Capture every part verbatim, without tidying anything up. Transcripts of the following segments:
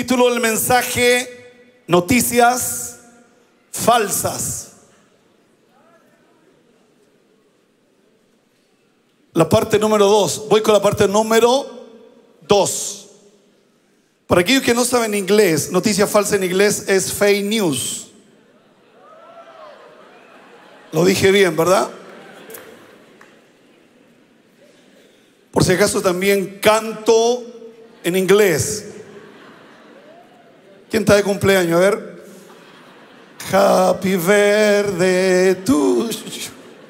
Título del mensaje: noticias falsas. La parte número dos. Voy con la parte número dos. Para aquellos que no saben inglés, noticia falsa en inglés es fake news. Lo dije bien, ¿verdad? Por si acaso también canto en inglés. ¿Quién está de cumpleaños? A ver. Happy birthday to you.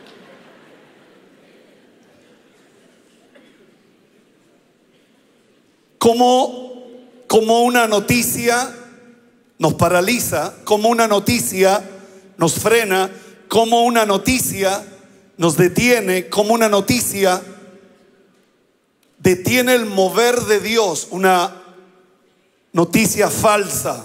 Como, como una noticia nos paraliza, como una noticia nos frena, como una noticia nos detiene, como una noticia detiene el mover de Dios. Una noticia falsa.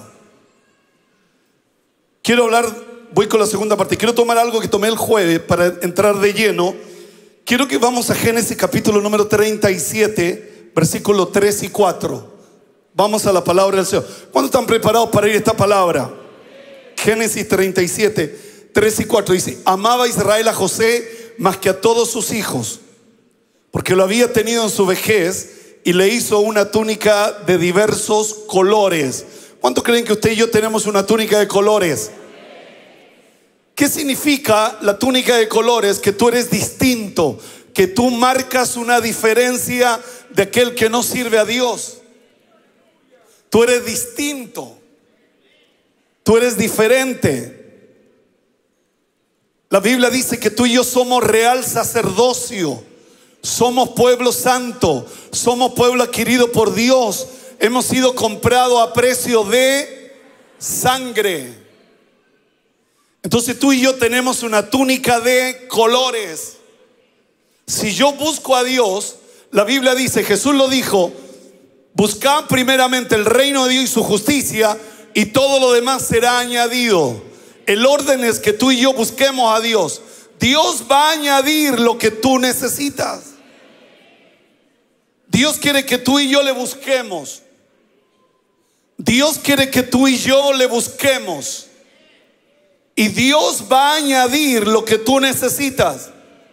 Quiero hablar, voy con la segunda parte. Quiero tomar algo que tomé el jueves para entrar de lleno. Quiero que vamos a Génesis capítulo número treinta y siete, versículos tres y cuatro. Vamos a la palabra del Señor. ¿Cuántos están preparados para ir a esta palabra? Génesis treinta y siete, tres y cuatro dice: amaba Israel a José más que a todos sus hijos, porque lo había tenido en su vejez, y le hizo una túnica de diversos colores. ¿Cuántos creen que usted y yo tenemos una túnica de colores? ¿Qué significa la túnica de colores? Que tú eres distinto, que tú marcas una diferencia de aquel que no sirve a Dios. Tú eres distinto, tú eres diferente. La Biblia dice que tú y yo somos real sacerdocio, somos pueblo santo, somos pueblo adquirido por Dios. Hemos sido comprados a precio de sangre. Entonces tú y yo tenemos una túnica de colores. Si yo busco a Dios, la Biblia dice, Jesús lo dijo: buscad primeramente el reino de Dios y su justicia, y todo lo demás será añadido. El orden es que tú y yo busquemos a Dios. Dios va a añadir lo que tú necesitas. Dios quiere que tú y yo le busquemos. Dios quiere que tú y yo le busquemos. Y Dios va a añadir lo que tú necesitas.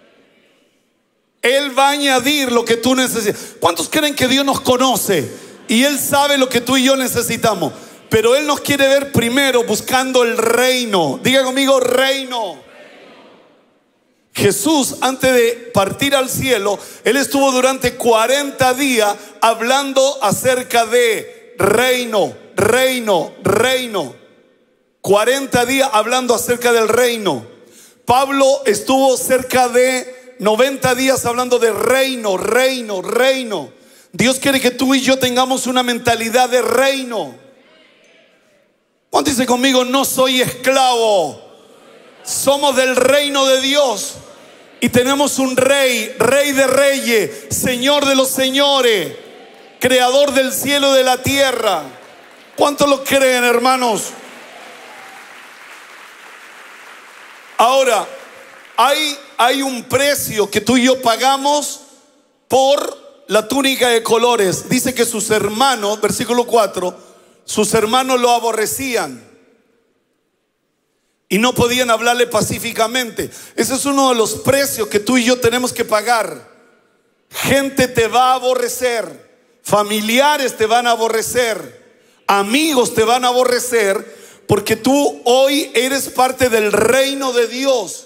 Él va a añadir lo que tú necesitas. ¿Cuántos creen que Dios nos conoce y Él sabe lo que tú y yo necesitamos? Pero Él nos quiere ver primero buscando el reino. Diga conmigo: reino. Jesús, antes de partir al cielo, Él estuvo durante cuarenta días hablando acerca de reino, reino, reino. cuarenta días hablando acerca del reino. Pablo estuvo cerca de noventa días hablando de reino, reino, reino. Dios quiere que tú y yo tengamos una mentalidad de reino. ¿Cuánto dice conmigo? No soy esclavo. Somos del reino de Dios. Y tenemos un rey, rey de reyes, señor de los señores, creador del cielo y de la tierra. ¿Cuántos lo creen, hermanos? Ahora, hay, hay un precio que tú y yo pagamos por la túnica de colores. Dice que sus hermanos, versículo cuatro, sus hermanos lo aborrecían y no podían hablarle pacíficamente. Ese es uno de los precios que tú y yo tenemos que pagar. Gente te va a aborrecer, familiares te van a aborrecer, amigos te van a aborrecer, porque tú hoy eres parte del reino de Dios.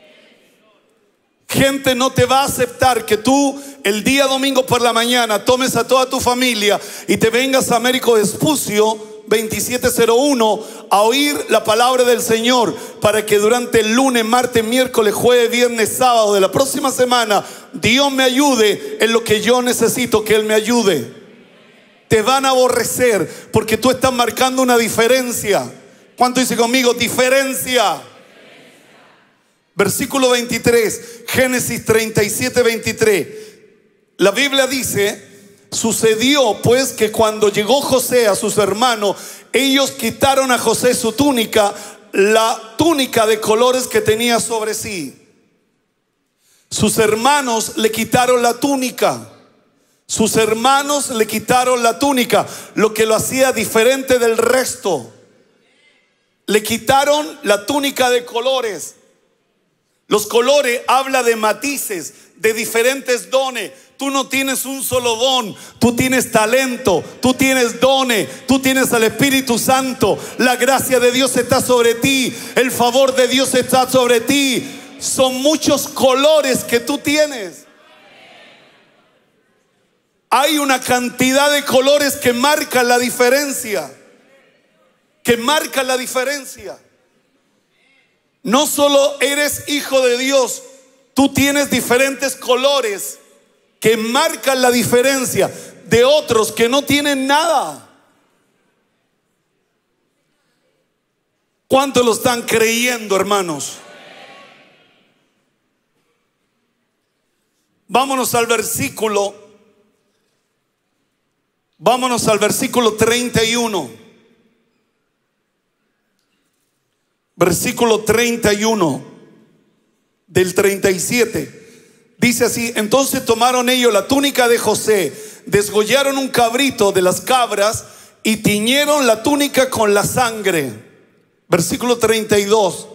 Gente no te va a aceptar que tú el día domingo por la mañana tomes a toda tu familia y te vengas a Américo Vespucio veintisiete cero uno a oír la palabra del Señor, para que durante el lunes, martes, miércoles, jueves, viernes, sábado de la próxima semana Dios me ayude en lo que yo necesito que Él me ayude. Te van a aborrecer porque tú estás marcando una diferencia. ¿Cuánto dice conmigo? Diferencia. Versículo veintitrés, Génesis treinta y siete, veintitrés. La Biblia dice: sucedió pues que cuando llegó José a sus hermanos, ellos quitaron a José su túnica, la túnica de colores que tenía sobre sí. Sus hermanos le quitaron la túnica. Sus hermanos le quitaron la túnica, lo que lo hacía diferente del resto. Le quitaron la túnica de colores. Los colores habla de matices, de diferentes dones. Tú no tienes un solo don, tú tienes talento, tú tienes dones, tú tienes al Espíritu Santo. La gracia de Dios está sobre ti, el favor de Dios está sobre ti. Son muchos colores que tú tienes. Hay una cantidad de colores que marcan la diferencia. Que marcan la diferencia. No solo eres hijo de Dios, tú tienes diferentes colores que marcan la diferencia de otros que no tienen nada. ¿Cuántos lo están creyendo, hermanos? Vámonos al versículo. Vámonos al versículo treinta y uno. Versículo treinta y uno del treinta y siete. Dice así: entonces tomaron ellos la túnica de José, desgollaron un cabrito de las cabras y tiñeron la túnica con la sangre. Versículo treinta y dos.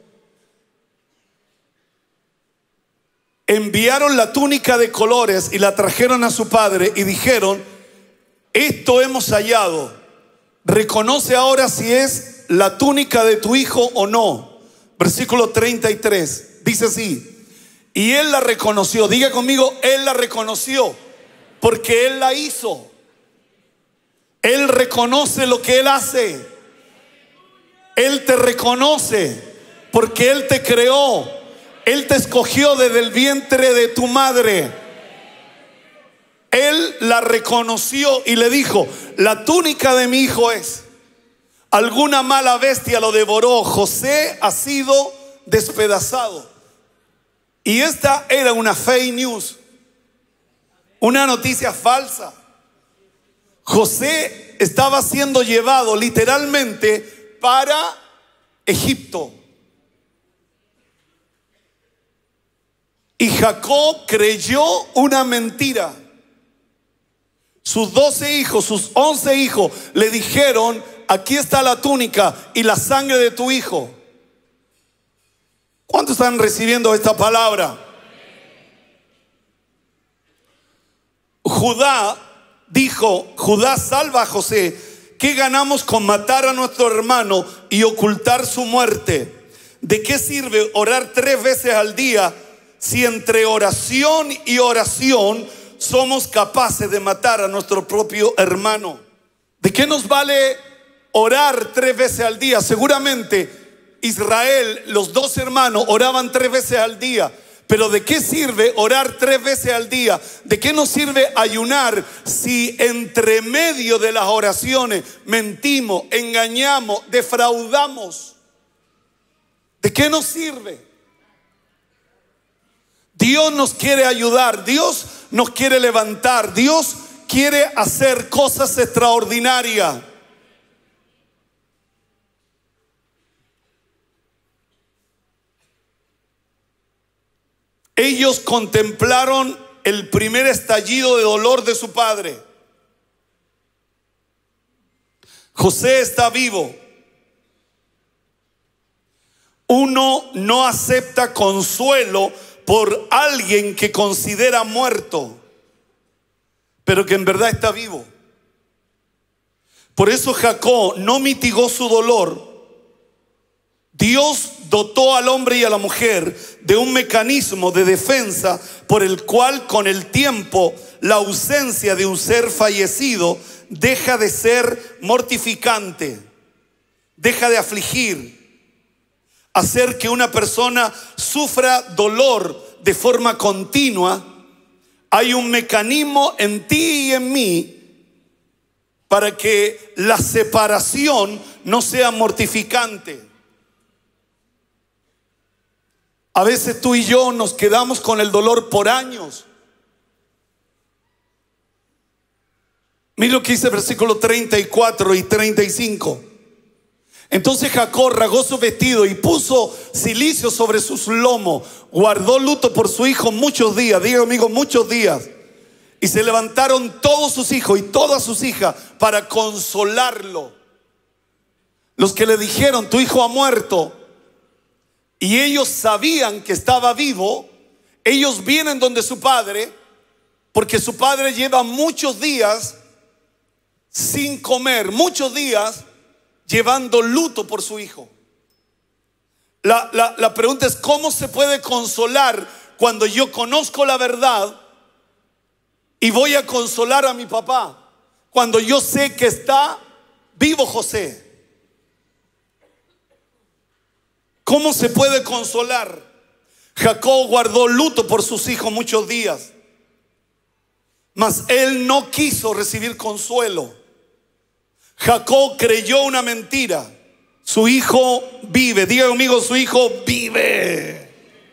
Enviaron la túnica de colores y la trajeron a su padre y dijeron: esto hemos hallado. Reconoce ahora si es la túnica de tu hijo o no. Versículo treinta y tres. Dice así: y él la reconoció. Diga conmigo, él la reconoció, porque él la hizo. Él reconoce lo que él hace. Él te reconoce porque él te creó. Él te escogió desde el vientre de tu madre. Él la reconoció y le dijo: la túnica de mi hijo es. Alguna mala bestia lo devoró. José ha sido despedazado. Y esta era una fake news, una noticia falsa. José estaba siendo llevado literalmente para Egipto. Y Jacob creyó una mentira. Sus doce hijos, sus once hijos le dijeron: aquí está la túnica y la sangre de tu hijo. ¿Cuántos están recibiendo esta palabra? Judá dijo: Judá salva a José. ¿Qué ganamos con matar a nuestro hermano y ocultar su muerte? ¿De qué sirve orar tres veces al día si entre oración y oración somos capaces de matar a nuestro propio hermano? ¿De qué nos vale orar tres veces al día? Seguramente Israel, los dos hermanos, oraban tres veces al día. Pero ¿de qué sirve orar tres veces al día? ¿De qué nos sirve ayunar si entre medio de las oraciones mentimos, engañamos, defraudamos? ¿De qué nos sirve? Dios nos quiere ayudar, Dios nos quiere levantar, Dios quiere hacer cosas extraordinarias. Ellos contemplaron el primer estallido de dolor de su padre. José está vivo. Uno no acepta consuelo por alguien que considera muerto, pero que en verdad está vivo. Por eso Jacob no mitigó su dolor. Dios dotó al hombre y a la mujer de un mecanismo de defensa por el cual con el tiempo la ausencia de un ser fallecido deja de ser mortificante, deja de afligir, hacer que una persona sufra dolor de forma continua. Hay un mecanismo en ti y en mí para que la separación no sea mortificante. A veces tú y yo nos quedamos con el dolor por años. Mira lo que dice el versículo treinta y cuatro y treinta y cinco. Entonces Jacob rasgó su vestido y puso cilicio sobre sus lomos. Guardó luto por su hijo muchos días. Diga amigo, muchos días. Y se levantaron todos sus hijos y todas sus hijas para consolarlo. Los que le dijeron: tu hijo ha muerto, y ellos sabían que estaba vivo, ellos vienen donde su padre, porque su padre lleva muchos días sin comer, muchos días llevando luto por su hijo. La, la, la pregunta es: ¿cómo se puede consolar cuando yo conozco la verdad y voy a consolar a mi papá cuando yo sé que está vivo José? ¿Cómo se puede consolar? Jacob guardó luto por sus hijos muchos días, mas él no quiso recibir consuelo. Jacob creyó una mentira: su hijo vive. Diga conmigo: su hijo vive.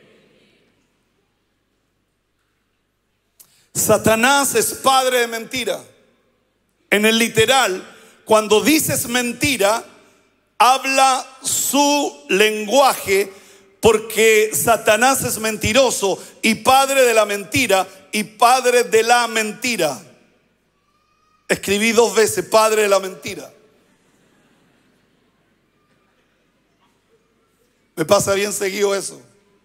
Satanás es padre de mentira. En el literal, cuando dices mentira, habla su lenguaje, porque Satanás es mentiroso y padre de la mentira y padre de la mentira. Escribí dos veces: padre de la mentira. Me pasa bien seguido eso.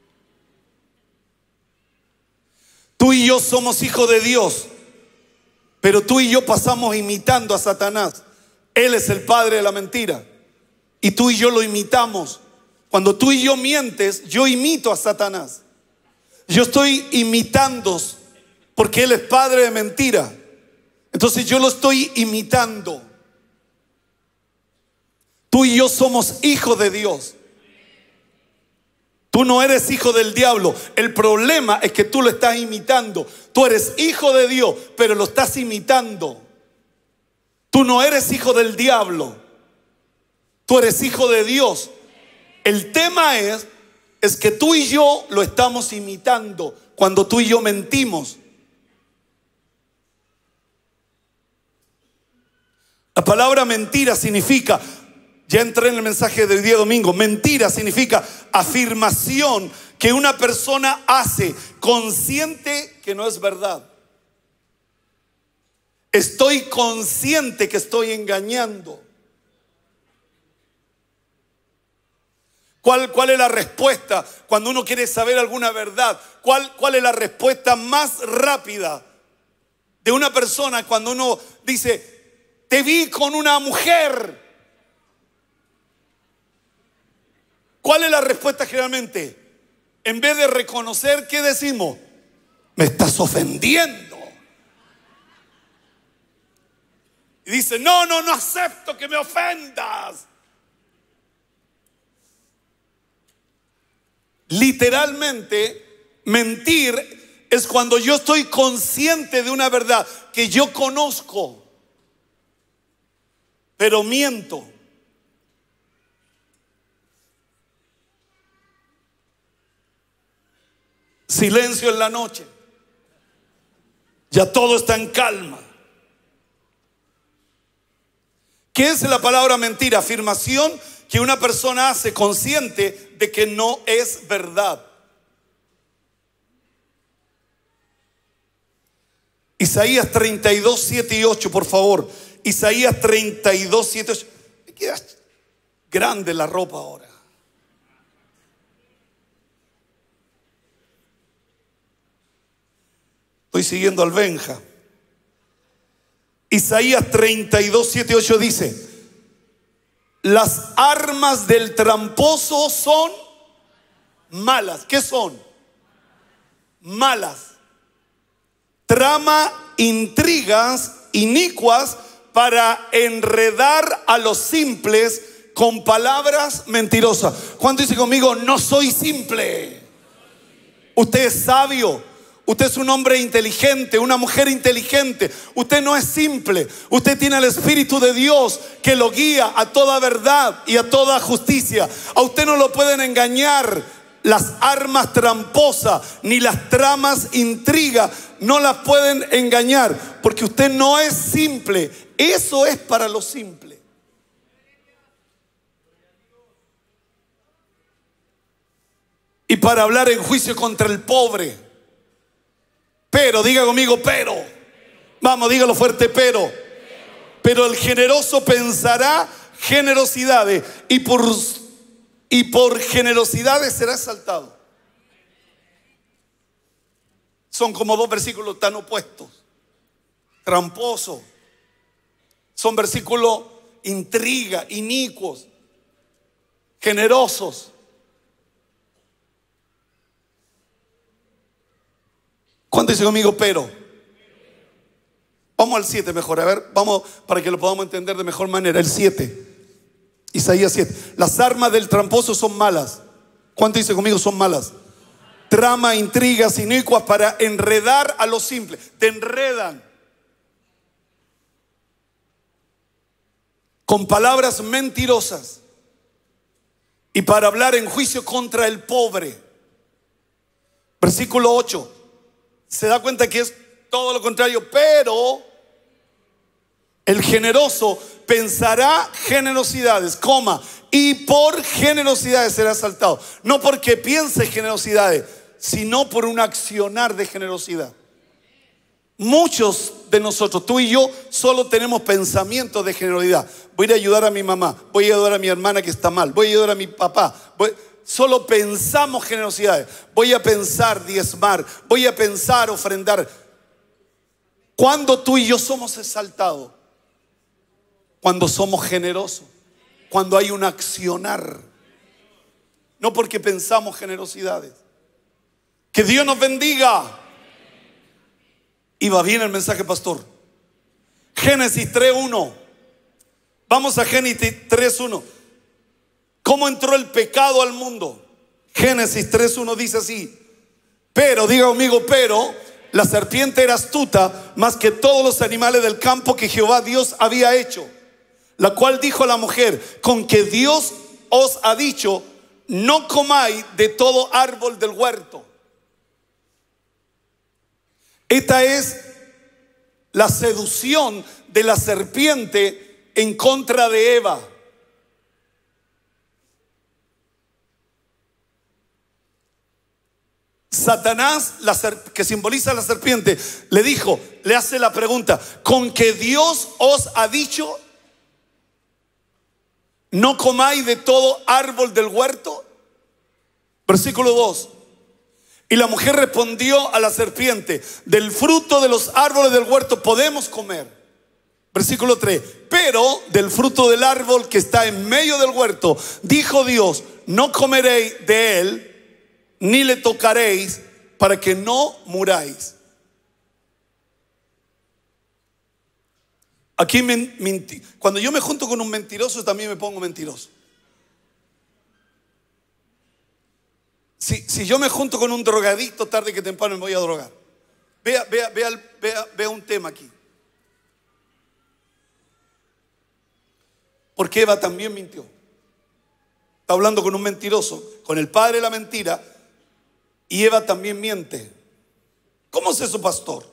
Tú y yo somos hijos de Dios, pero tú y yo pasamos imitando a Satanás. Él es el padre de la mentira y tú y yo lo imitamos. Cuando tú y yo mientes, yo imito a Satanás. Yo estoy imitando porque él es padre de mentira. Entonces yo lo estoy imitando. Tú y yo somos hijos de Dios. Tú no eres hijo del diablo. El problema es que tú lo estás imitando. Tú eres hijo de Dios, pero lo estás imitando. Tú no eres hijo del diablo. Tú eres hijo de Dios. El tema es, es que tú y yo lo estamos imitando cuando tú y yo mentimos. La palabra mentira significa, ya entré en el mensaje del día domingo, mentira significa afirmación que una persona hace consciente que no es verdad. Estoy consciente que estoy engañando. ¿Cuál, cuál es la respuesta cuando uno quiere saber alguna verdad? ¿Cuál, cuál es la respuesta más rápida de una persona cuando uno dice: te vi con una mujer? ¿Cuál es la respuesta generalmente? En vez de reconocer, ¿qué decimos? Me estás ofendiendo. Y dice: no, no, no acepto que me ofendas. Literalmente, mentir es cuando yo estoy consciente de una verdad que yo conozco, pero miento. Silencio en la noche. Ya todo está en calma. ¿Qué es la palabra mentira? Afirmación que una persona hace consciente de que no es verdad. Isaías treinta y dos, siete y ocho, por favor. Isaías treinta y dos, siete y ocho. Me queda grande la ropa ahora. Estoy siguiendo al Benja. Isaías treinta y dos, siete y ocho dice: las armas del tramposo son malas. ¿Qué son? Malas. Trama intrigas inicuas para enredar a los simples con palabras mentirosas. ¿Cuánto dice conmigo? No soy simple. Usted es sabio. Usted es un hombre inteligente, una mujer inteligente. Usted no es simple. Usted tiene el Espíritu de Dios que lo guía a toda verdad y a toda justicia. A usted no lo pueden engañar las armas tramposas ni las tramas intrigas. No las pueden engañar porque usted no es simple. Eso es para los simples. Y para hablar en juicio contra el pobre. Pero, diga conmigo, pero Vamos, dígalo fuerte, pero. Pero el generoso pensará generosidades y por, y por generosidades será exaltado. Son como dos versículos tan opuestos, tramposos. Son versículos intriga, inicuos, generosos. ¿Cuánto dice conmigo pero? Vamos al siete mejor, a ver, vamos para que lo podamos entender de mejor manera. El siete, Isaías siete. Las armas del tramposo son malas. ¿Cuánto dice conmigo son malas? Trama, intrigas inicuas para enredar a los simples. Te enredan con palabras mentirosas y para hablar en juicio contra el pobre. Versículo ocho. Se da cuenta que es todo lo contrario, pero el generoso pensará generosidades, coma, y por generosidades será exaltado. No porque piense generosidades, sino por un accionar de generosidad. Muchos de nosotros, tú y yo, solo tenemos pensamientos de generosidad. Voy a ir a ayudar a mi mamá, voy a ayudar a mi hermana que está mal, voy a ayudar a mi papá. Voy... Solo pensamos generosidades. Voy a pensar diezmar, voy a pensar ofrendar. Cuando tú y yo somos exaltados, cuando somos generosos, cuando hay un accionar, no porque pensamos generosidades. Que Dios nos bendiga. Y va bien el mensaje, pastor. Génesis tres uno. Vamos a Génesis tres uno. ¿Cómo entró el pecado al mundo? Génesis tres uno dice así: pero, diga conmigo, pero la serpiente era astuta más que todos los animales del campo que Jehová Dios había hecho, la cual dijo a la mujer: con que Dios os ha dicho, no comáis de todo árbol del huerto. Esta es la seducción de la serpiente en contra de Eva. Satanás, la que simboliza la serpiente, le dijo, le hace la pregunta: con que Dios os ha dicho, no comáis de todo árbol del huerto. Versículo dos. Y la mujer respondió a la serpiente: del fruto de los árboles del huerto podemos comer. Versículo tres. Pero del fruto del árbol que está en medio del huerto, dijo Dios: no comeréis de él, ni le tocaréis, para que no muráis. Aquí menti- cuando yo me junto con un mentiroso, también me pongo mentiroso. Si, si yo me junto con un drogadicto, tarde que temprano me voy a drogar. Vea, vea, vea, vea, vea un tema aquí. Porque Eva también mintió. Está hablando con un mentiroso, con el padre de la mentira, y Eva también miente. ¿Cómo es eso, pastor?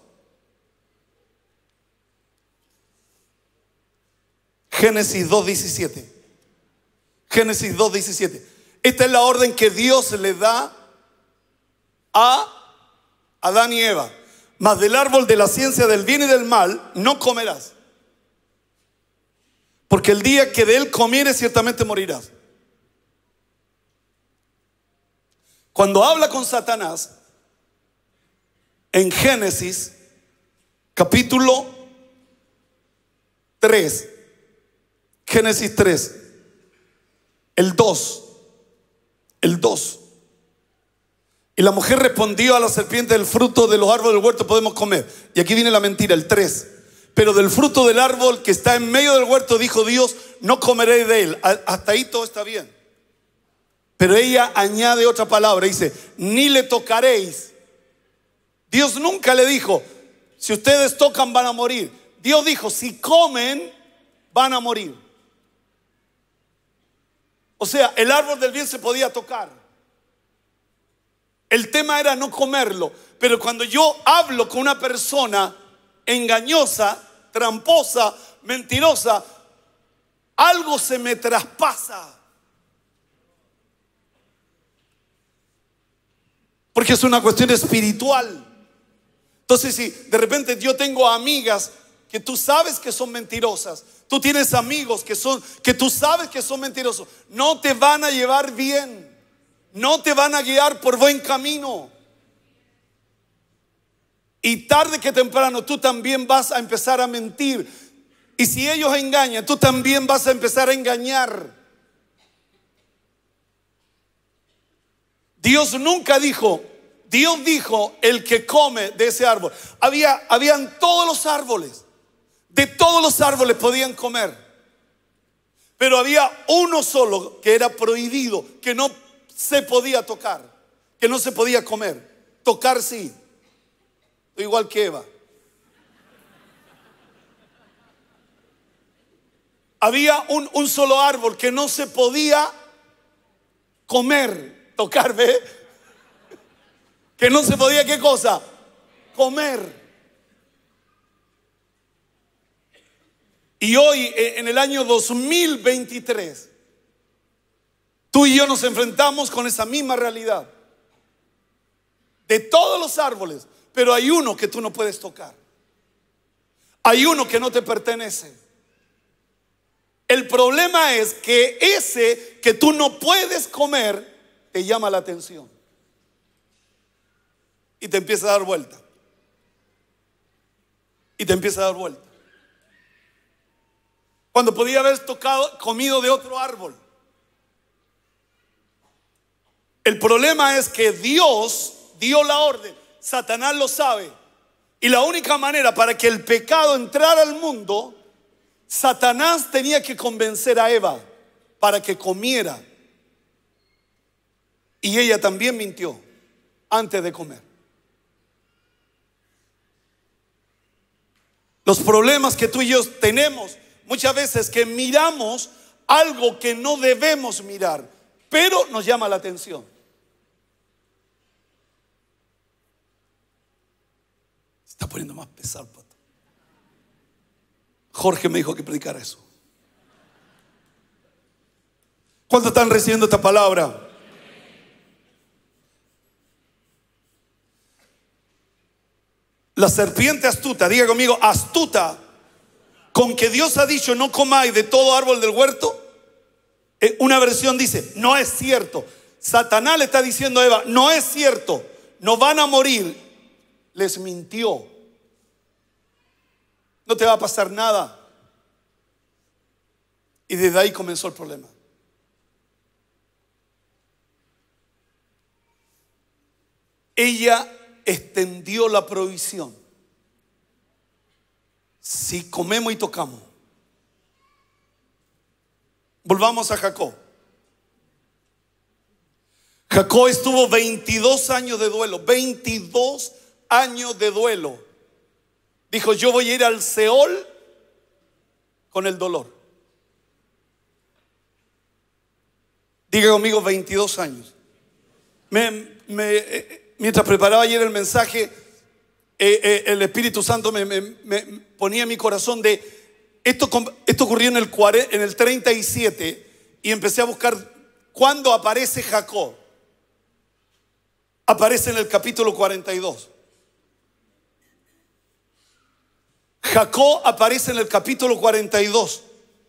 Génesis dos diecisiete. Génesis dos diecisiete. Esta es la orden que Dios le da a Adán y Eva: mas del árbol de la ciencia del bien y del mal no comerás, porque el día que de él comieres ciertamente morirás. Cuando habla con Satanás en Génesis capítulo tres, Génesis tres, el dos, el dos. Y la mujer respondió a la serpiente: del fruto de los árboles del huerto podemos comer. Y aquí viene la mentira, el tres. Pero del fruto del árbol que está en medio del huerto, dijo Dios, no comeréis de él. Hasta ahí todo está bien. Pero ella añade otra palabra, dice, ni le tocaréis. Dios nunca le dijo, si ustedes tocan van a morir. Dios dijo, si comen van a morir. O sea, el árbol del bien se podía tocar. El tema era no comerlo. Pero cuando yo hablo con una persona engañosa, tramposa, mentirosa, algo se me traspasa. Porque es una cuestión espiritual. Entonces, si de repente yo tengo amigas que tú sabes que son mentirosas, tú tienes amigos que son, que tú sabes que son mentirosos, no te van a llevar bien, no te van a guiar por buen camino. Y tarde que temprano tú también vas a empezar a mentir. Y si ellos engañan, tú también vas a empezar a engañar. Dios nunca dijo, Dios dijo, el que come de ese árbol. Había, habían todos los árboles. De todos los árboles podían comer. Pero había uno solo que era prohibido, que no se podía tocar, que no se podía comer. Tocar sí. Igual que Eva. Había un, un solo árbol que no se podía comer. Tocar, ¿ve? Que no se podía, ¿qué cosa? Comer. Y hoy, en el año dos mil veintitrés, tú y yo nos enfrentamos con esa misma realidad. De todos los árboles, pero hay uno que tú no puedes tocar. Hay uno que no te pertenece. El problema es que ese que tú no puedes comer te llama la atención y te empieza a dar vuelta. Y te empieza a dar vuelta. Cuando podía haber tocado, comido de otro árbol. El problema es que Dios dio la orden. Satanás lo sabe. Y la única manera para que el pecado entrara al mundo, Satanás tenía que convencer a Eva para que comiera. Y ella también mintió antes de comer. Los problemas que tú y yo tenemos muchas veces que miramos algo que no debemos mirar, pero nos llama la atención. Se está poniendo más pesado, pato. Jorge me dijo que predicara eso. ¿Cuántos están recibiendo esta palabra? La serpiente astuta, diga conmigo, astuta, con que Dios ha dicho no comáis de todo árbol del huerto. eh, Una versión dice, no es cierto. Satanás le está diciendo a Eva, no es cierto, no van a morir. Les mintió. No te va a pasar nada. Y desde ahí comenzó el problema. Ella extendió la provisión. Si comemos y tocamos. Volvamos a Jacob. Jacob estuvo veintidós años de duelo. veintidós años de duelo. Dijo, yo voy a ir al Seol con el dolor. Diga conmigo, veintidós años. Me, me, eh, mientras preparaba ayer el mensaje, eh, eh, el Espíritu Santo me, me, me ponía en mi corazón de esto, esto ocurrió en el, en el treinta y siete, y empecé a buscar cuándo aparece Jacob. Aparece en el capítulo cuarenta y dos. Jacob aparece en el capítulo cuarenta y dos.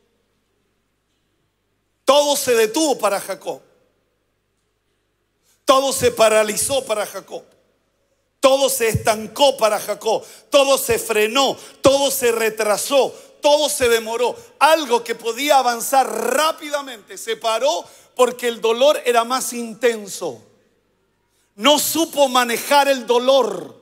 Todo se detuvo para Jacob. Todo se paralizó para Jacob. Todo se estancó para Jacob. Todo se frenó. Todo se retrasó. Todo se demoró. Algo que podía avanzar rápidamente se paró porque el dolor era más intenso. No supo manejar el dolor.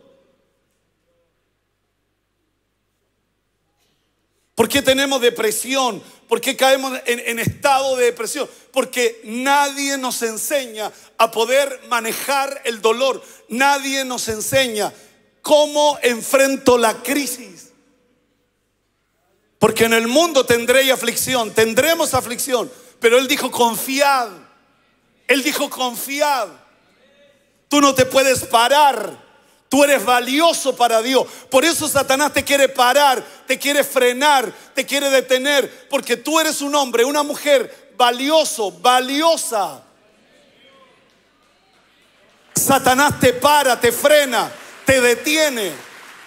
¿Por qué tenemos depresión? ¿Por qué caemos en, en estado de depresión? Porque nadie nos enseña a poder manejar el dolor. Nadie nos enseña cómo enfrento la crisis. Porque en el mundo tendréis aflicción, tendremos aflicción. Pero Él dijo confiad. Él dijo confiad. Tú no te puedes parar. Tú eres valioso para Dios. Por eso Satanás te quiere parar, te quiere frenar, te quiere detener. Porque tú eres un hombre, una mujer valioso, valiosa. Satanás te para, te frena, te detiene.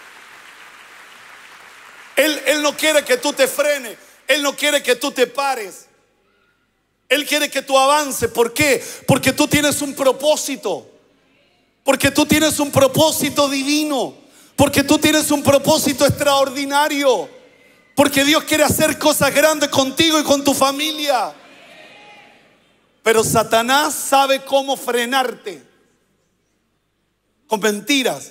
Él, Él no quiere que tú te frenes. Él no quiere que tú te pares. Él quiere que tú avances. ¿Por qué? Porque tú tienes un propósito. Porque tú tienes un propósito divino. Porque tú tienes un propósito extraordinario. Porque Dios quiere hacer cosas grandes contigo y con tu familia. Pero Satanás sabe cómo frenarte. Con mentiras.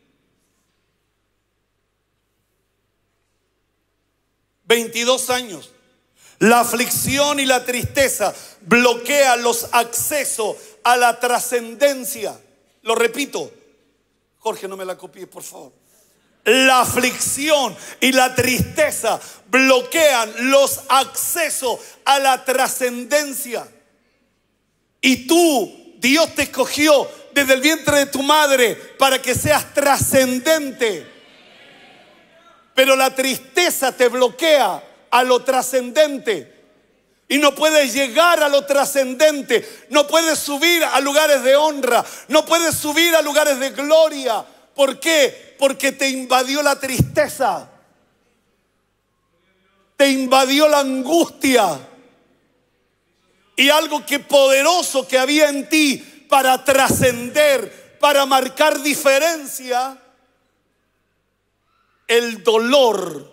veintidós años. La aflicción y la tristeza bloquean los accesos a la trascendencia. Lo repito. Jorge, no me la copies, por favor. La aflicción y la tristeza bloquean los accesos a la trascendencia. Y tú, Dios te escogió desde el vientre de tu madre para que seas trascendente. Pero la tristeza te bloquea a lo trascendente. Y no puedes llegar a lo trascendente. No puedes subir a lugares de honra. No puedes subir a lugares de gloria. ¿Por qué? Porque te invadió la tristeza. Te invadió la angustia. Y algo que poderoso que había en ti para trascender, para marcar diferencia, el dolor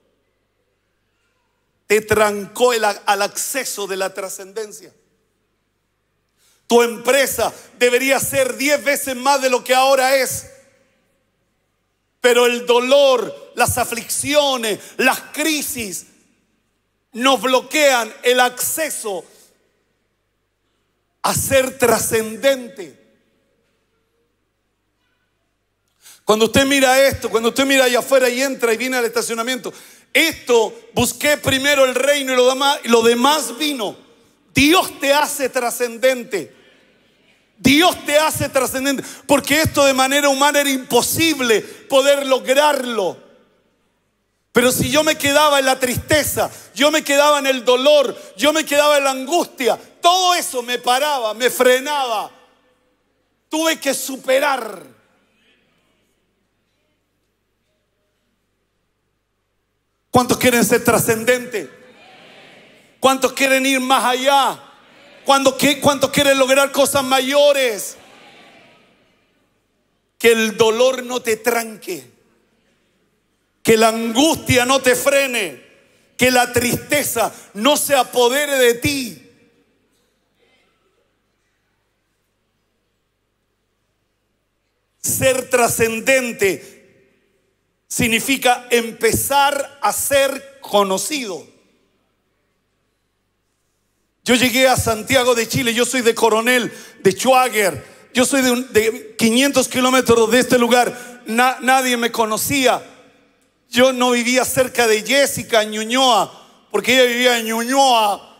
te trancó el, al acceso de la trascendencia. Tu empresa debería ser diez veces más de lo que ahora es. Pero el dolor, las aflicciones, las crisis nos bloquean el acceso a ser trascendente. Cuando usted mira esto, cuando usted mira allá afuera y entra y viene al estacionamiento, esto, busqué primero el reino y lo demás, y lo demás vino. Dios te hace trascendente. Dios te hace trascendente. Porque esto de manera humana era imposible poder lograrlo. Pero si yo me quedaba en la tristeza, yo me quedaba en el dolor, yo me quedaba en la angustia, todo eso me paraba, me frenaba. Tuve que superar. ¿Cuántos quieren ser trascendentes? ¿Cuántos quieren ir más allá? ¿Cuántos quieren lograr cosas mayores? Que el dolor no te tranque. Que la angustia no te frene. Que la tristeza no se apodere de ti. Ser trascendente significa empezar a ser conocido. Yo llegué a Santiago de Chile, yo soy de Coronel, de Schwager, yo soy de, un, de quinientos kilómetros de este lugar. Na, nadie me conocía. Yo no vivía cerca de Jessica en Ñuñoa, porque ella vivía en Ñuñoa.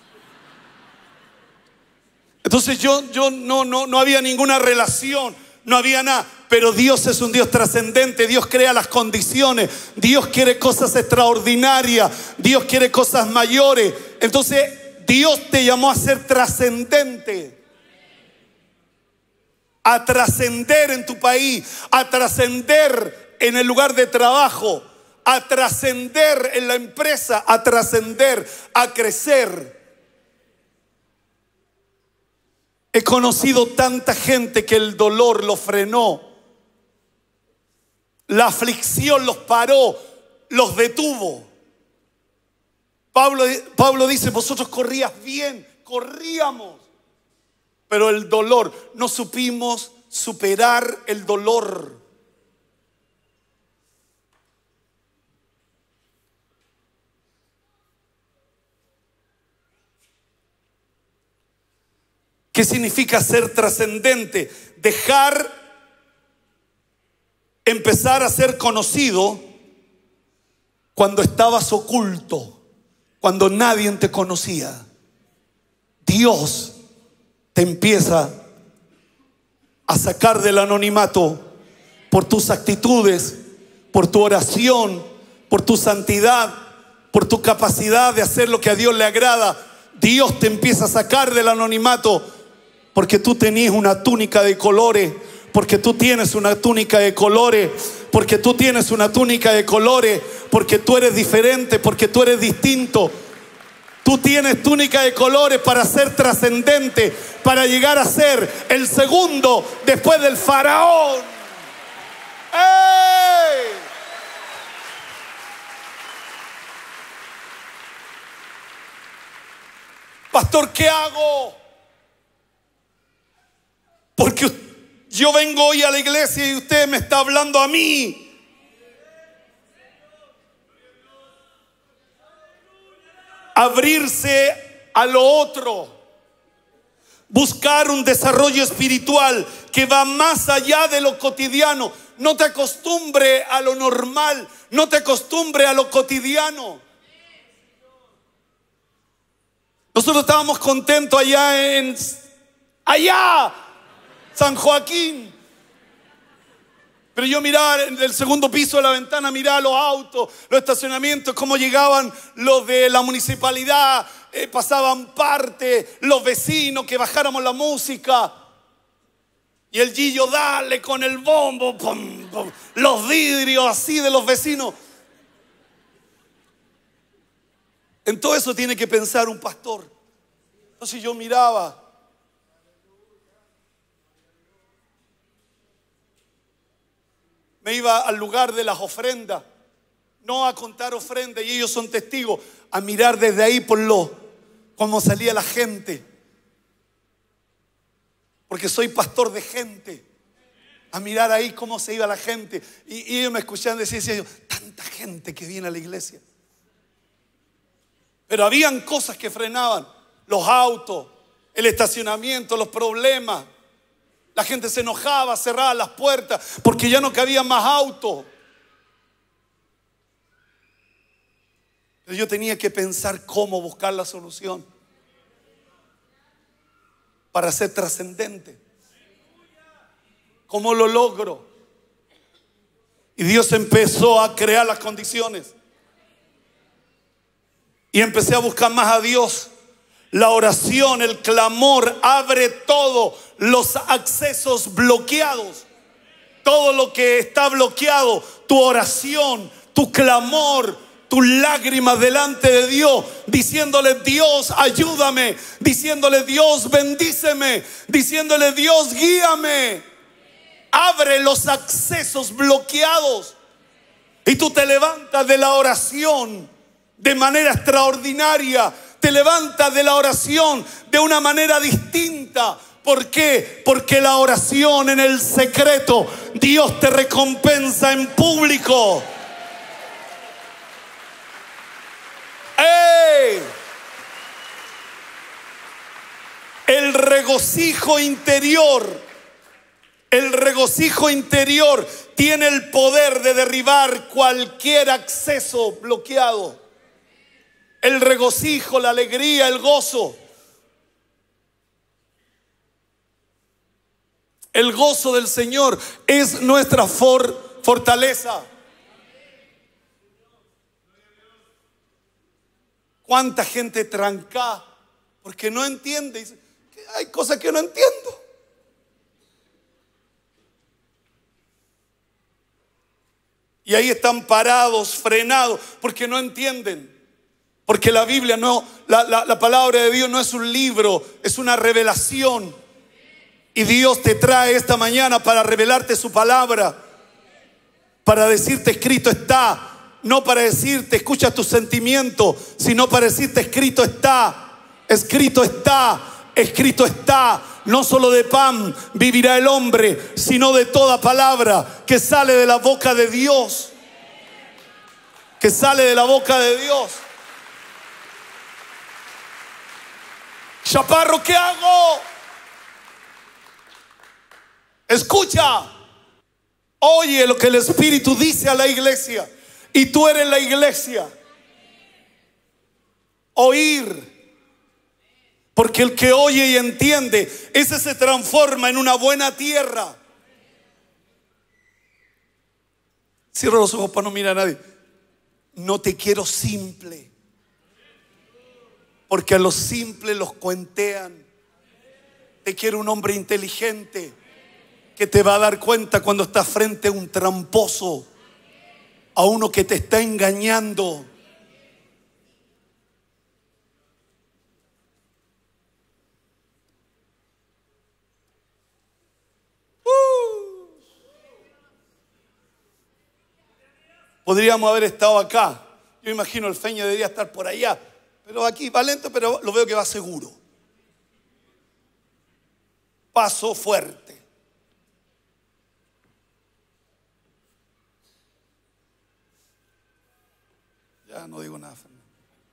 Entonces yo, yo no, no, no había ninguna relación, no había nada. Pero Dios es un Dios trascendente. Dios crea las condiciones. Dios quiere cosas extraordinarias. Dios quiere cosas mayores. Entonces Dios te llamó a ser trascendente. A trascender en tu país. A trascender en el lugar de trabajo. A trascender en la empresa. A trascender. A crecer. He conocido tanta gente que el dolor los frenó. La aflicción los paró, los detuvo. Pablo, Pablo dice, vosotros corrías bien, corríamos. Pero el dolor, no supimos superar el dolor. ¿Qué significa ser trascendente? Dejar empezar a ser conocido cuando estabas oculto, cuando nadie te conocía. Dios te empieza a sacar del anonimato por tus actitudes, por tu oración, por tu santidad, por tu capacidad de hacer lo que a Dios le agrada. Dios te empieza a sacar del anonimato porque tú tenías una túnica de colores. Porque tú tienes una túnica de colores. Porque tú tienes una túnica de colores. porque tú eres diferente, porque tú eres distinto. Tú tienes túnica de colores para ser trascendente, para llegar a ser el segundo después del faraón. ¡Ey! Pastor, ¿qué hago? Porque yo vengo hoy a la iglesia y usted me está hablando a mí. Abrirse a lo otro, buscar un desarrollo espiritual que va más allá de lo cotidiano. No te acostumbre a lo normal, no te acostumbre a lo cotidiano. Nosotros estábamos contentos allá en allá San Joaquín. Pero yo miraba del segundo piso de la ventana, miraba los autos, los estacionamientos, cómo llegaban los de la municipalidad, eh, pasaban parte, los vecinos, que bajáramos la música. Y el Gillo, dale con el bombo, pum, pum, los vidrios así de los vecinos. En todo eso tiene que pensar un pastor. Entonces yo miraba. Me iba al lugar de las ofrendas, no a contar ofrendas, y ellos son testigos, a mirar desde ahí por lo, cómo salía la gente. Porque soy pastor de gente. A mirar ahí cómo se iba la gente. Y, y ellos me escuchaban decir, decía yo, tanta gente que viene a la iglesia. Pero habían cosas que frenaban, los autos, el estacionamiento, los problemas. La gente se enojaba, cerraba las puertas porque ya no cabía más autos. Pero yo tenía que pensar cómo buscar la solución para ser trascendente. ¿Cómo lo logro? Y Dios empezó a crear las condiciones. Y empecé a buscar más a Dios. La oración, el clamor abre todos los accesos bloqueados. Todo lo que está bloqueado, tu oración, tu clamor, tus lágrimas delante de Dios, diciéndole, Dios, ayúdame, diciéndole, Dios, bendíceme, diciéndole, Dios, guíame. Abre los accesos bloqueados y tú te levantas de la oración de manera extraordinaria. Te levantas de la oración de una manera distinta. ¿Por qué? Porque la oración en el secreto, Dios te recompensa en público. ¡Ey! El regocijo interior, el regocijo interior tiene el poder de derribar cualquier acceso bloqueado. El regocijo, la alegría, el gozo. El gozo del Señor es nuestra for, fortaleza. ¿Cuánta gente tranca porque no entiende? Dice, hay cosas que no entiendo. Y ahí están parados, frenados, porque no entienden. Porque la Biblia no, la, la, la palabra de Dios no es un libro, es una revelación. Y Dios te trae esta mañana para revelarte su palabra, para decirte escrito está. No para decirte escucha tus sentimientos, sino para decirte escrito está, escrito está, escrito está. No solo de pan vivirá el hombre, sino de toda palabra que sale de la boca de Dios. Que sale de la boca de Dios. Chaparro, ¿qué hago? Escucha, oye lo que el Espíritu dice a la iglesia. Y tú eres la iglesia. Oír. Porque el que oye y entiende, ese se transforma en una buena tierra. Cierro los ojos para no mirar a nadie. No te quiero simple, porque a los simples los cuentean. Te quiero un hombre inteligente que te va a dar cuenta cuando estás frente a un tramposo. a uno que te está engañando. Uh. Podríamos haber estado acá. Yo imagino el Feño debería estar por allá, pero aquí va lento, pero lo veo que va seguro. Paso fuerte. Ya no digo nada, Fernando.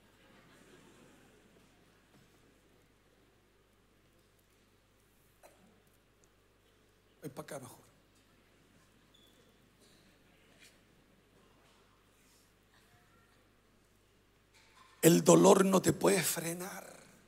Voy para acá mejor. El dolor no te puede frenar.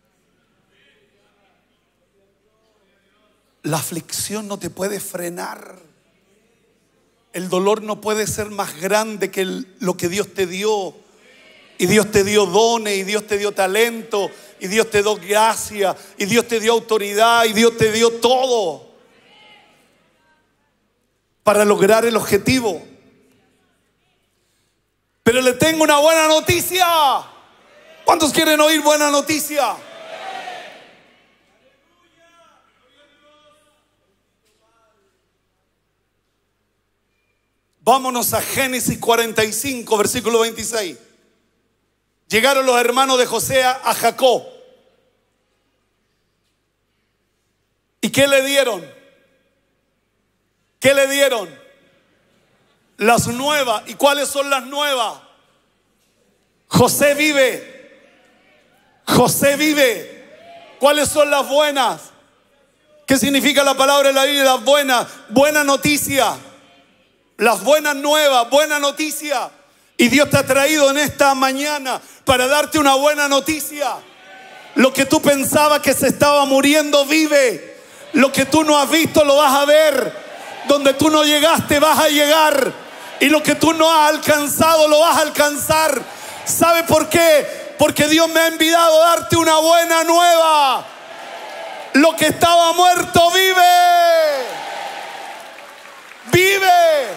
La aflicción no te puede frenar. El dolor no puede ser más grande que el, lo que Dios te dio. Y Dios te dio dones, y Dios te dio talento, y Dios te dio gracia, y Dios te dio autoridad, y Dios te dio todo para lograr el objetivo. Pero le tengo una buena noticia. ¿Cuántos quieren oír buena noticia? Vámonos a Génesis cuarenta y cinco, versículo veintiséis. Llegaron los hermanos de José a Jacob. ¿Y qué le dieron? ¿Qué le dieron? Las nuevas. ¿Y cuáles son las nuevas? José vive. José vive. ¿Cuáles son las buenas? ¿Qué significa la palabra en la Biblia? Las buenas. Buena noticia. Las buenas nuevas, buena noticia. Y Dios te ha traído en esta mañana para darte una buena noticia. Lo que tú pensabas que se estaba muriendo vive. Lo que tú no has visto lo vas a ver. Donde tú no llegaste vas a llegar. Y lo que tú no has alcanzado lo vas a alcanzar. ¿Sabe por qué? Porque Dios me ha enviado a darte una buena nueva. Lo que estaba muerto vive. Vive.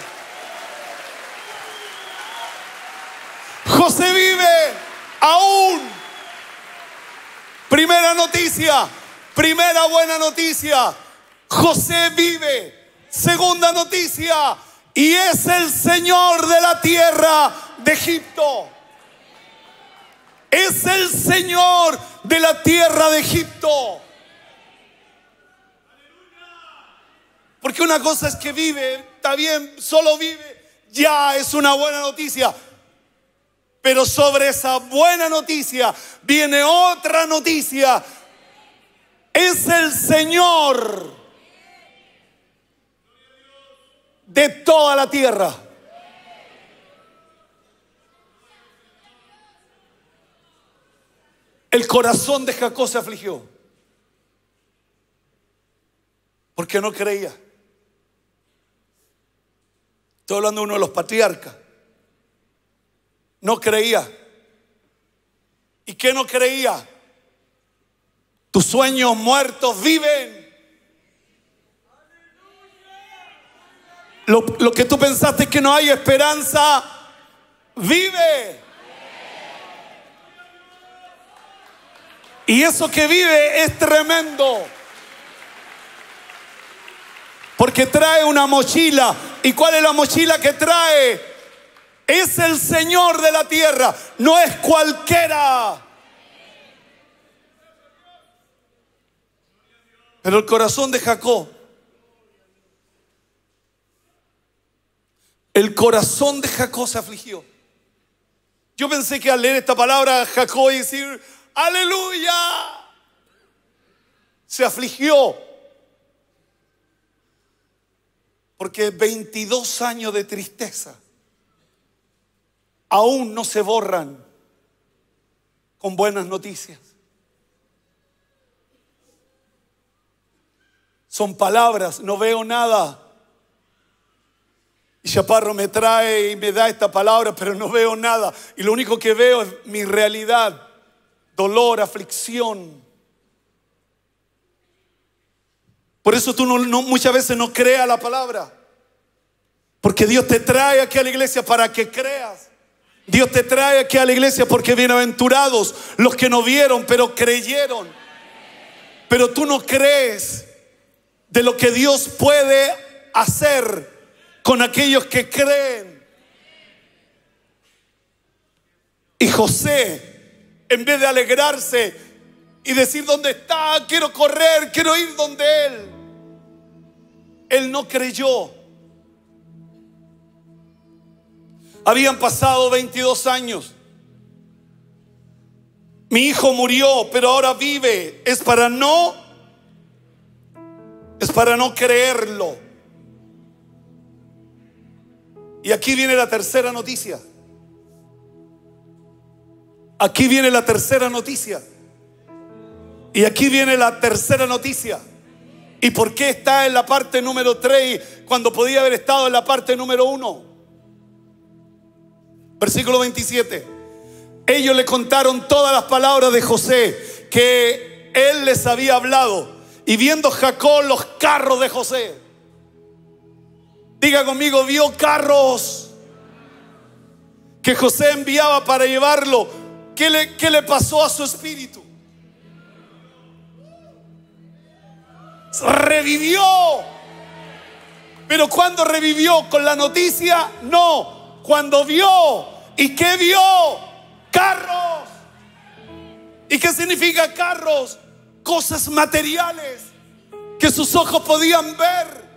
José vive aún. Primera noticia. Primera buena noticia. José vive. Segunda noticia. Y es el Señor de la tierra de Egipto. Es el Señor de la tierra de Egipto. Porque una cosa es que vive, está bien, solo vive, ya es una buena noticia. Pero sobre esa buena noticia viene otra noticia. Es el Señor de toda la tierra. El corazón de Jacob se afligió porque no creía. Estoy hablando de uno de los patriarcas. No creía. ¿Y qué no creía? Tus sueños muertos viven. Lo, lo que tú pensaste que no hay esperanza, vive. Y eso que vive es tremendo. Porque trae una mochila. ¿Y cuál es la mochila que trae? Es el Señor de la tierra. No es cualquiera. Pero el corazón de Jacob, el corazón de Jacob se afligió. Yo pensé que al leer esta palabra Jacob y decir aleluya, se afligió. Porque veintidós años de tristeza aún no se borran con buenas noticias. Son palabras, no veo nada. Y Chaparro me trae y me da esta palabra, pero no veo nada. Y lo único que veo es mi realidad. Dolor, aflicción. Por eso tú no, no, muchas veces no creas la palabra. Porque Porque Dios te trae aquí a la iglesia para que creas. Dios te trae aquí a la iglesia porque bienaventurados los que no vieron pero creyeron. Pero tú no crees de lo que Dios puede hacer con aquellos que creen. Y José, en vez de alegrarse y decir ¿dónde está? Quiero correr, quiero ir donde él. Él no creyó. Habían pasado veintidós años. Mi hijo murió, pero ahora vive. Es para no, es para no creerlo. Y aquí viene la tercera noticia. Aquí viene la tercera noticia. Y aquí viene la tercera noticia. ¿Y por qué está en la parte número tres cuando podía haber estado en la parte número uno? Versículo veintisiete. Ellos le contaron todas las palabras de José que él les había hablado. Y viendo Jacob los carros de José. Diga conmigo, vio carros que José enviaba para llevarlo. ¿Qué le, qué le pasó a su espíritu? Revivió. Pero ¿cuándo revivió? ¿Con la noticia? No. Cuando vio. ¿Y qué vio? Carros. ¿Y qué significa carros? Cosas materiales que sus ojos podían ver.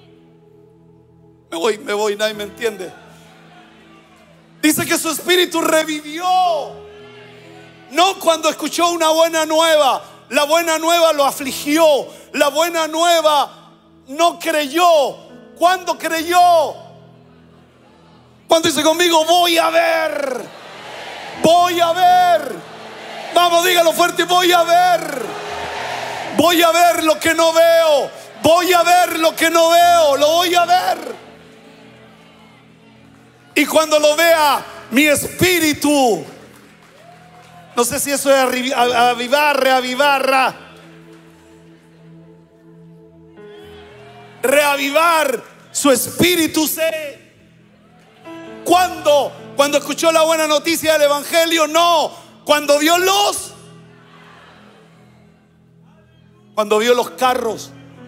Me voy, me voy, nadie me entiende. Dice que su espíritu revivió. No cuando escuchó una buena nueva. La buena nueva lo afligió. La buena nueva no creyó. ¿Cuándo creyó? Cuando dice conmigo, voy a ver. Voy a ver. Vamos, dígalo fuerte, voy a ver. Voy a ver lo que no veo. Voy a ver lo que no veo. Lo voy a ver. Y cuando lo vea, mi espíritu, no sé si eso es avivar, reavivar, reavivar su espíritu. Se ¿Cuándo? Cuando escuchó la buena noticia del evangelio. No, cuando vio los Cuando vio los carros.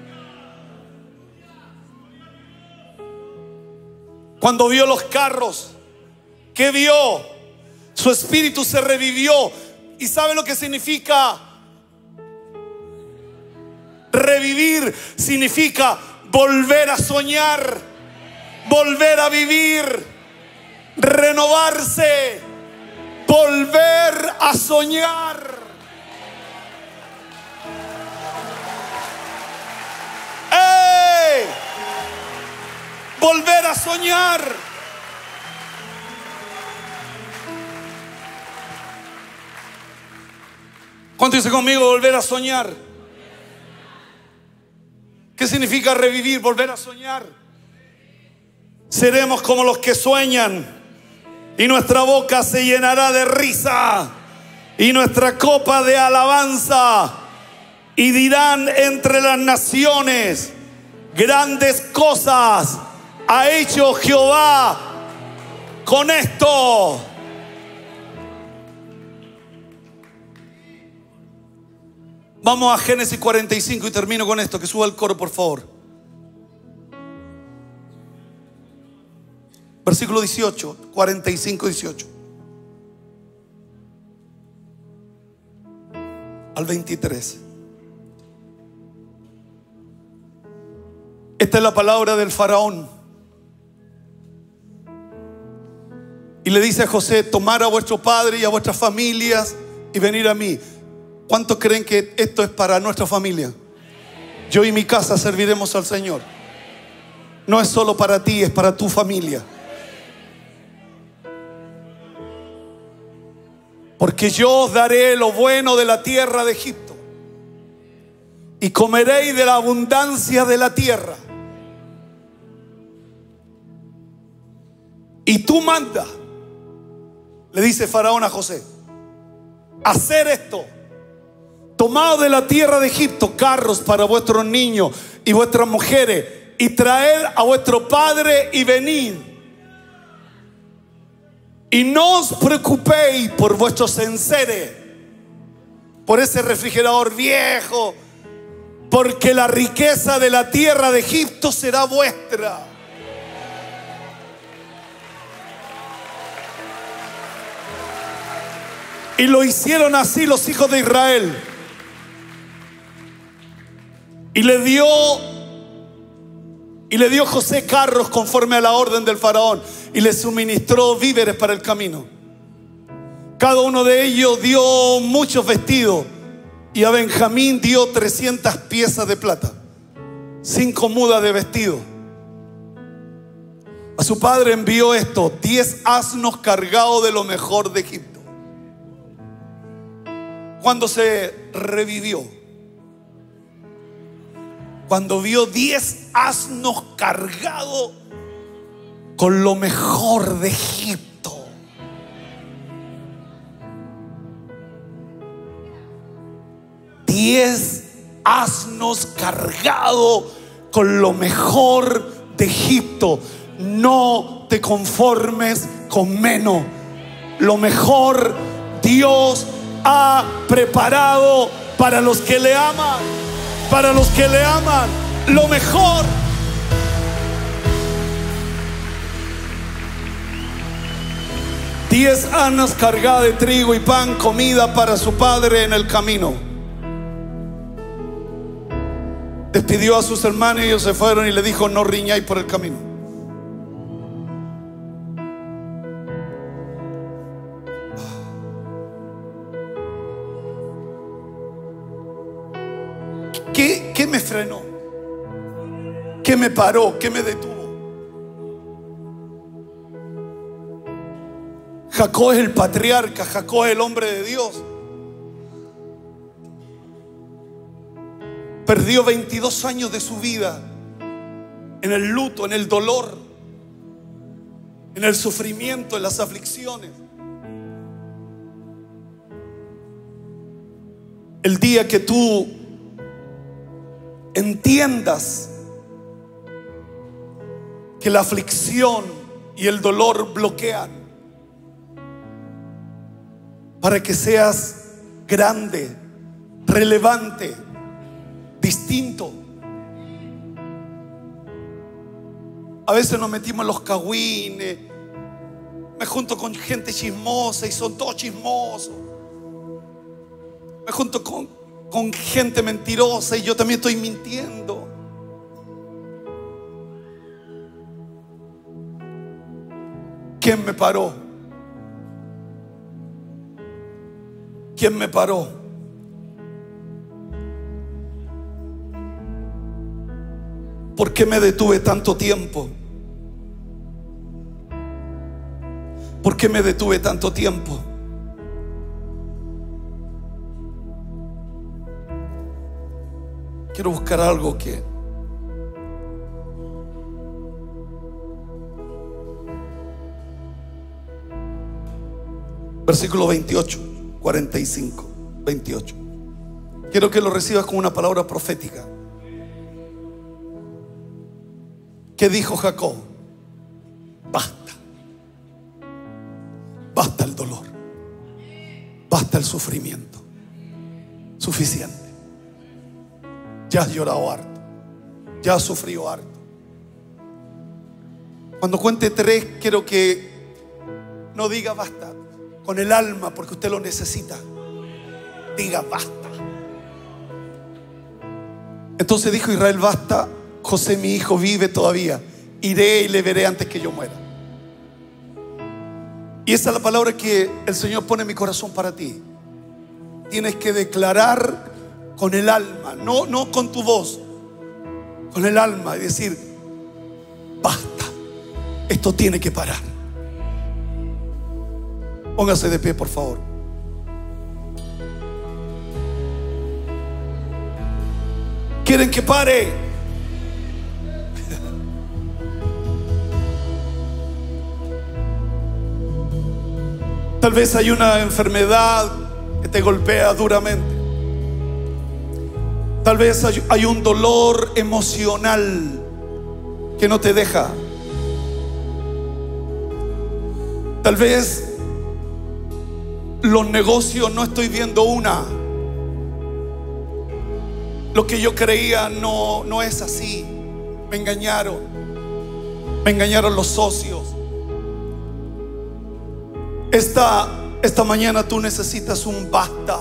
Cuando vio los carros. ¿Qué vio? Su espíritu se revivió. ¿Y sabe lo que significa? Revivir significa volver a soñar, volver a vivir, renovarse, volver a soñar. ¡Ey! Volver a soñar. ¿Cuánto dice conmigo volver a soñar? ¿Qué significa revivir? Volver a soñar. Seremos como los que sueñan, y nuestra boca se llenará de risa, y nuestra copa de alabanza. Y dirán entre las naciones, grandes cosas ha hecho Jehová con esto. Vamos a Génesis cuarenta y cinco y termino con esto. Que suba el coro, por favor. Versículo dieciocho, cuarenta y cinco, dieciocho al veintitrés. Esta es la palabra del faraón. Y le dice a José: tomar a vuestro padre y a vuestras familias y venir a mí. ¿Cuántos creen que esto es para nuestra familia? Yo y mi casa serviremos al Señor. No es solo para ti, es para tu familia. Porque yo os daré lo bueno de la tierra de Egipto, y comeréis de la abundancia de la tierra. Y tú manda, le dice Faraón a José, hacer esto. Tomad de la tierra de Egipto carros para vuestros niños y vuestras mujeres, y traed a vuestro padre y venid. Y no os preocupéis por vuestros enseres, por ese refrigerador viejo, porque la riqueza de la tierra de Egipto será vuestra. Y lo hicieron así los hijos de Israel. Y le dio Y le dio José carros conforme a la orden del faraón, y le suministró víveres para el camino. Cada uno de ellos dio muchos vestidos, y a Benjamín dio trescientas piezas de plata, cinco mudas de vestido. A su padre envió esto: diez asnos cargados de lo mejor de Egipto. Cuando se revivió, cuando vio diez asnos cargados con lo mejor de Egipto, diez asnos cargados con lo mejor de Egipto. No te conformes con menos. Lo mejor Dios ha preparado para los que le aman. Para los que le aman, lo mejor. Diez asnas cargadas de trigo y pan, comida para su padre en el camino. Despidió a sus hermanos y ellos se fueron, y le dijo: no riñáis por el camino. ¿Qué, ¿Qué me frenó? ¿Qué me paró? ¿Qué me detuvo? Jacob es el patriarca, Jacob es el hombre de Dios. Perdió veintidós años de su vida en el luto, en el dolor, en el sufrimiento, en las aflicciones. El día que tú entiendas que la aflicción y el dolor bloquean para que seas grande, relevante, distinto. A veces nos metimos en los cagüines. Me junto con gente chismosa y son todos chismosos. Me junto con, con gente mentirosa y yo también estoy mintiendo. ¿Quién me paró? ¿Quién me paró? ¿Por qué me detuve tanto tiempo? ¿Por qué me detuve tanto tiempo? Quiero buscar algo que versículo veintiocho, cuarenta y cinco, veintiocho. Quiero que lo recibas como una palabra profética. ¿Qué dijo Jacob? Basta. Basta el dolor. Basta el sufrimiento. Suficiente. Ya has llorado harto. Ya has sufrido harto. Cuando cuente tres, quiero que no diga basta con el alma, porque usted lo necesita. Diga basta. Entonces dijo Israel: basta, José mi hijo vive todavía. Iré y le veré antes que yo muera. Y esa es la palabra que el Señor pone en mi corazón para ti. Tienes que declarar con el alma, no, no con tu voz, con el alma, y decir: basta, esto tiene que parar. Póngase de pie, por favor. ¿Quieren que pare? Tal vez hay una enfermedad que te golpea duramente. Tal vez hay un dolor emocional que no te deja. Tal vez los negocios no estoy viendo una. Lo que yo creía no, no es así. Me engañaron. Me engañaron los socios. Esta, esta mañana tú necesitas un basta.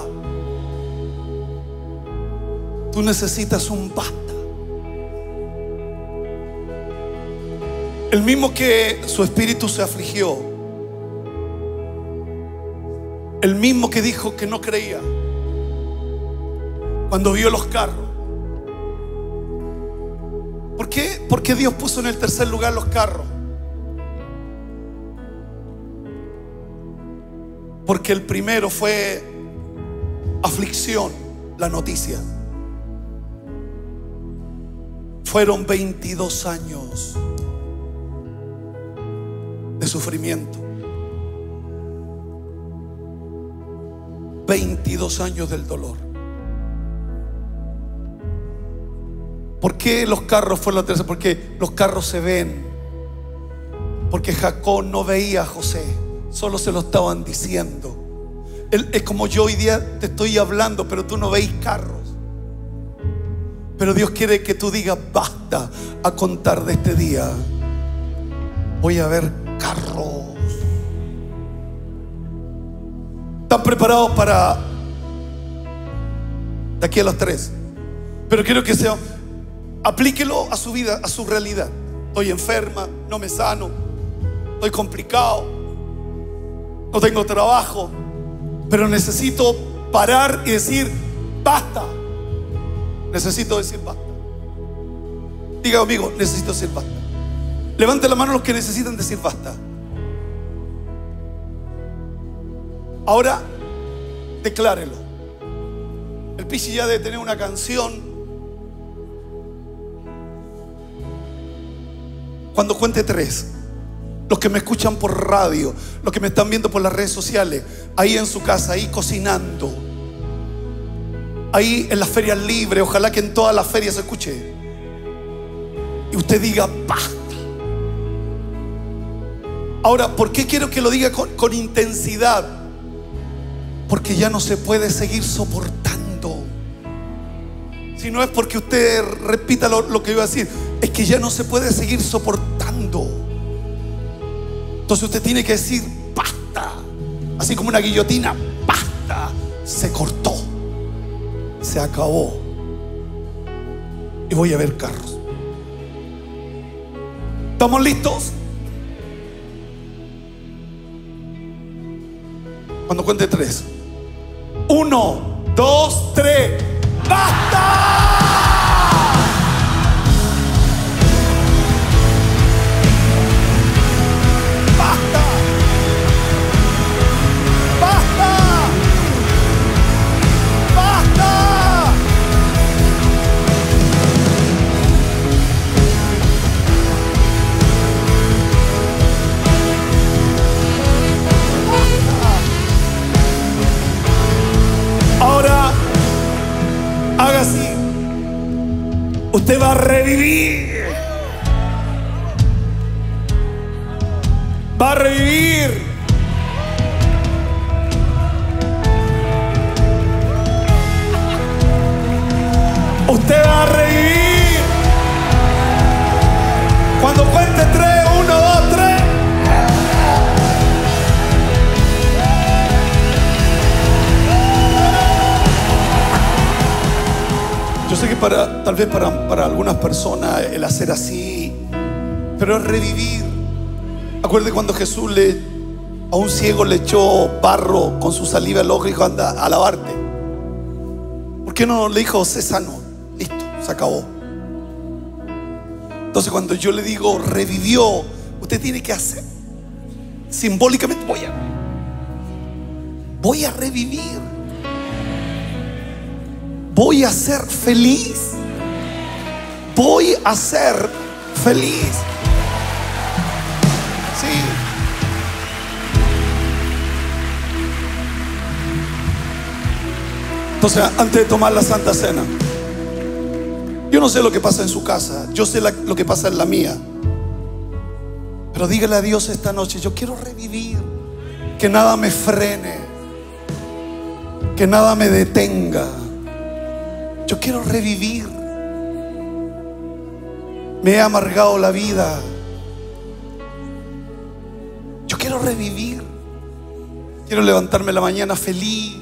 Tú necesitas un basta. El mismo que su espíritu se afligió, el mismo que dijo que no creía cuando vio los carros. ¿Por qué? Porque Dios puso en el tercer lugar los carros. Porque el primero fue aflicción, la noticia. Fueron veintidós años de sufrimiento. veintidós años del dolor. ¿Por qué los carros fueron la tercera? Porque los carros se ven. Porque Jacob no veía a José, solo se lo estaban diciendo. Él, es como yo hoy día te estoy hablando, pero tú no veis carros. Pero Dios quiere que tú digas: basta, a contar de este día voy a ver carros. ¿Están preparados para de aquí a las tres? Pero quiero que sea, aplíquelo a su vida, a su realidad. Estoy enferma, no me sano, estoy complicado, no tengo trabajo, pero necesito parar y decir: basta. Necesito decir basta. Diga conmigo: necesito decir basta. Levante la mano los que necesitan decir basta. Ahora declárelo. El Pichi ya debe tener una canción. Cuando cuente tres, los que me escuchan por radio, los que me están viendo por las redes sociales, ahí en su casa, ahí cocinando, ahí en las ferias libres, ojalá que en todas las ferias se escuche, y usted diga: basta. Ahora, ¿por qué quiero que lo diga con, con intensidad? Porque ya no se puede seguir soportando. Si no es porque usted repita lo, lo que iba a decir, es que ya no se puede seguir soportando. Entonces usted tiene que decir: basta. Así como una guillotina: basta. Se cortó, se acabó, y voy a ver carros. ¿Estamos listos? Cuando cuente tres: uno, dos, tres. ¡Basta! Haga así. Usted va a revivir. Va a revivir. Usted va a revivir. Cuando cuente tres, uno, dos, tres. Yo sé que para, tal vez para, para algunas personas el hacer así, pero es revivir. Acuérdate cuando Jesús le, a un ciego le echó barro con su saliva al ojo y dijo: anda a lavarte. ¿Por qué no le dijo: sé sano? Listo, se acabó. Entonces cuando yo le digo revivió, usted tiene que hacer simbólicamente: voy a, voy a revivir. Voy a ser feliz. Voy a ser feliz. Sí. Entonces, antes de tomar la Santa Cena, Yo no sé lo que pasa en su casa, yo sé la, lo que pasa en la mía. Pero dígale a Dios esta noche: yo quiero revivir. Que nada me frene, que nada me detenga. Yo quiero revivir. Me he amargado la vida. Yo quiero revivir. Quiero levantarme en la mañana feliz.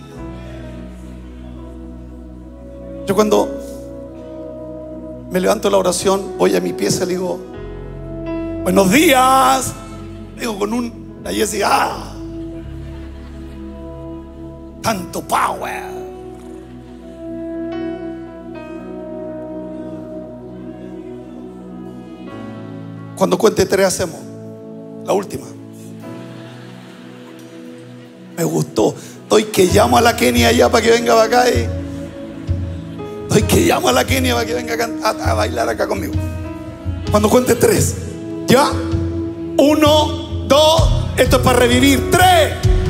Yo cuando me levanto de la oración, voy a mi pieza y le digo: buenos días. Digo con un, la Jessie, ah, tanto power. Cuando cuente tres hacemos la última. Me gustó. Estoy que llamo a la Kenia allá para que venga para acá. Y estoy que llamo a la Kenia para que venga a, cantar, a bailar acá conmigo. Cuando cuente tres. ¿Ya? Uno, dos. Esto es para revivir. Tres.